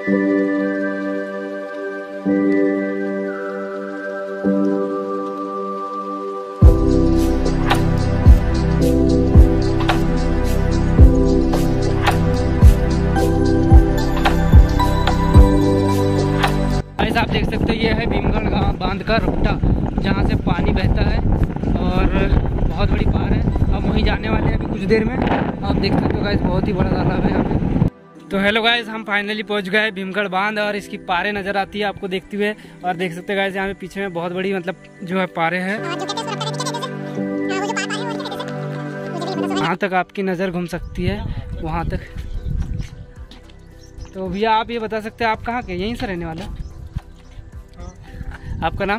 आप देख सकते हो ये है भीमगढ़ बांध का रुपटा, जहाँ से पानी बहता है और बहुत बड़ी पार है। हम वहीं जाने वाले हैं अभी कुछ देर में। आप देख सकते हो गाइस, बहुत ही बड़ा तालाब है यहाँ पे। तो हेलो गाइस, हम फाइनली पहुँच गए भीमगढ़ बांध और इसकी पारे नज़र आती है आपको देखते हुए। और देख सकते हो गाइस, यहाँ पे पीछे में बहुत बड़ी मतलब जो है पारे है। वहाँ तक आपकी नज़र घूम सकती है, वहाँ तक। तो भैया आप ये बता सकते हैं आप कहाँ के, यहीं से रहने वाले? आपका नाम?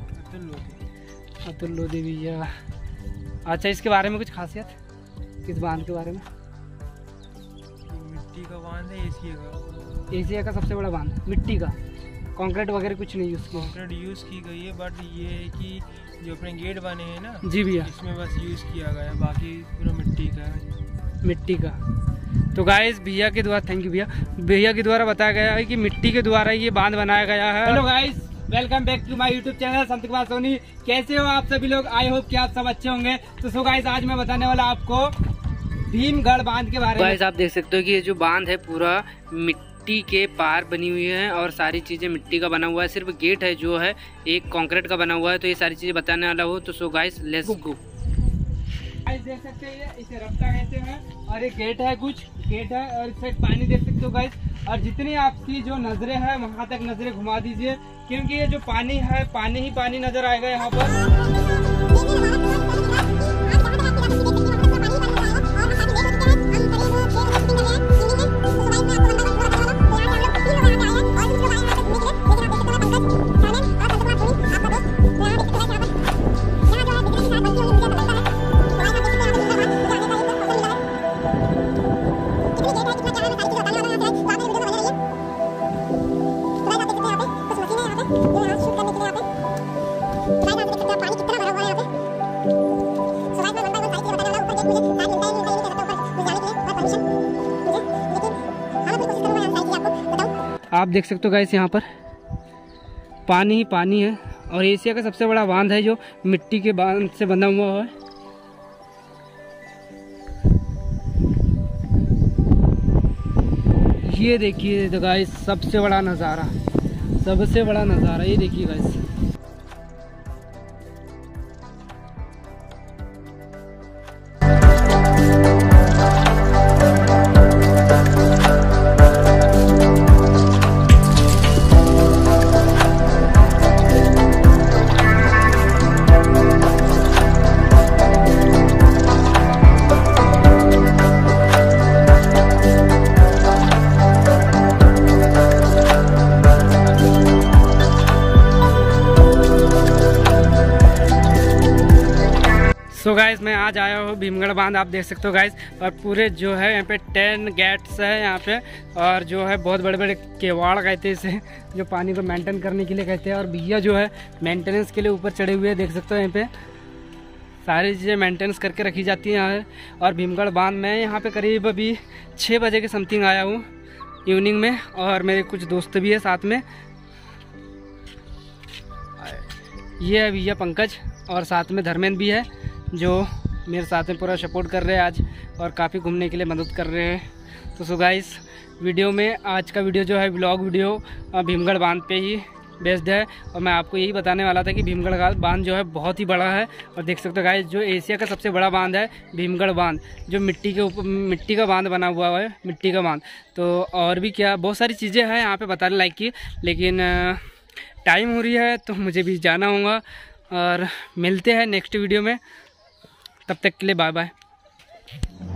अतुल लोधी भैया। अच्छा, इसके बारे में कुछ खासियत इस बांध के बारे में? मिट्टी का बांध है, एशिया का सबसे बड़ा बांध मिट्टी का। कंक्रीट वगैरह कुछ नहीं यूज़ किया? कंक्रीट यूज़ की गई है, बट ये है कि जो अपने गेट बने हैं ना जी भैया, इसमें बस यूज़ किया गया है, बाकी पूरा मिट्टी का है। मिट्टी का। तो गाइस भैया के द्वारा, थैंक यू भैया के द्वारा बताया गया है कि मिट्टी के द्वारा ये बांध बनाया गया है। Hello guys, welcome back to my YouTube channel Sant Kumar Soni. कैसे हो आप सभी लोग? आई होप कि आप सब अच्छे होंगे। तो सो गाइस, आज मैं बताने वाला आपको भीमगढ़ बांध के बारे में। गाइस आप देख सकते हो कि ये जो बांध है पूरा मिट्टी के पार बनी हुई है और सारी चीजें मिट्टी का बना हुआ है। सिर्फ गेट है जो है एक कंक्रीट का बना हुआ है। तो ये सारी चीजें बताने वाला हो। तो so guys let's go. Guys देख सकते हैं इसे रफ्ता कहते हैं और एक गेट है, कुछ गेट है और इस साइड पानी देख सकते हो गाइस। और जितनी आपकी जो नजरें हैं वहां तक नजरें घुमा दीजिए, क्योंकि ये जो पानी है पानी ही पानी नजर आएगा यहाँ पर। आप देख सकते हो गाइस, यहाँ पर पानी ही पानी है और एशिया का सबसे बड़ा बांध है जो मिट्टी के बांध से बना हुआ है। ये देखिए तो गाइस, सबसे बड़ा नज़ारा, सबसे बड़ा नज़ारा ये देखिए गाइस। सो गाइस, मैं आज आया हूँ भीमगढ़ बांध। आप देख सकते हो गाइस, और पूरे जो है यहाँ पे 10 गेट्स है यहाँ पे, और जो है बहुत बड़े बड़े केवाड़ कहते हैं इसे, जो पानी को मेंटेन करने के लिए कहते हैं। और भैया जो है मेंटेनेंस के लिए ऊपर चढ़े हुए हैं, देख सकते हो यहाँ पे सारी चीज़ें मेंटेनेंस करके रखी जाती हैं यहाँ। और भीमगढ़ बांध मैं यहाँ पे करीब अभी 6 बजे के समथिंग आया हूँ इवनिंग में, और मेरे कुछ दोस्त भी है साथ में। ये है भैया पंकज और साथ में धर्मेंद्र भी है, जो मेरे साथ में पूरा सपोर्ट कर रहे हैं आज और काफ़ी घूमने के लिए मदद कर रहे हैं। तो सो गाइस, वीडियो में आज का वीडियो जो है व्लॉग वीडियो भीमगढ़ बांध पे ही बेस्ड है। और मैं आपको यही बताने वाला था कि भीमगढ़ का बांध जो है बहुत ही बड़ा है। और देख सकते हो गाइस, जो एशिया का सबसे बड़ा बांध है भीमगढ़ बांध, जो मिट्टी के ऊपर मिट्टी का बांध बना हुआ है, मिट्टी का बांध। तो और भी क्या बहुत सारी चीज़ें हैं यहाँ पे बताने लायक की, लेकिन टाइम हो रही है तो मुझे भी जाना होगा। और मिलते हैं नेक्स्ट वीडियो में, तब तक के लिए बाय बाय।